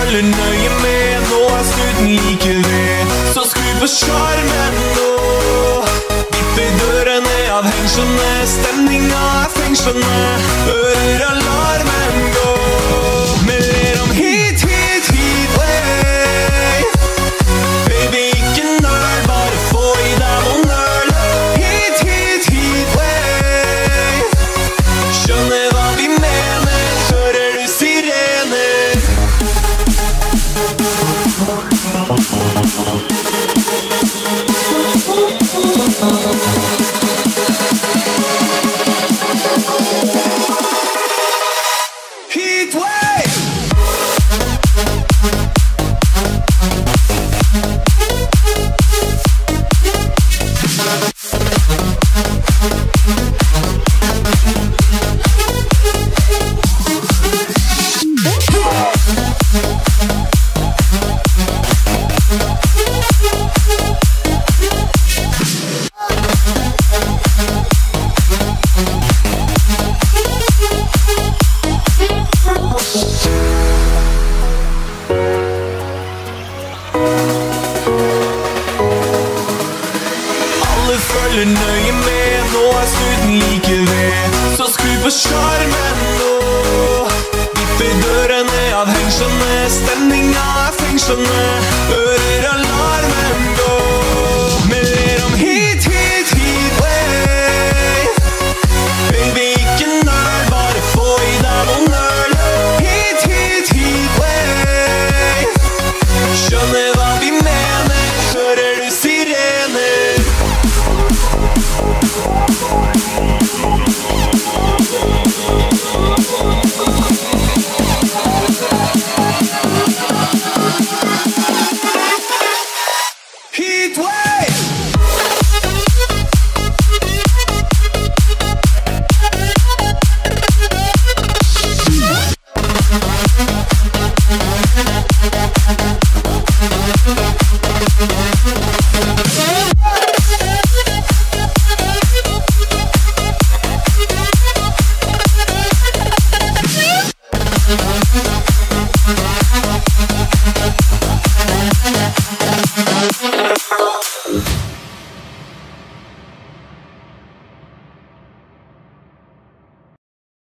følger nøye med. Nå snuten like ved, så skru på skjermen nå. Vipper dørene av hengslene, stemninga fengslende. Hører alarmen gå, melder om hit, hit, hit way. Baby, ikke nøl, bare få i deg noen nøl. Hit, hit, hit way. Skjønner hva vi mener, hører du sirener. Heat wave. Følger nøye med, nå snuten like ved, så skru på skjermen nå. Vipper dørene av hengslene, stemninga fengslende. Hører alarmen gå.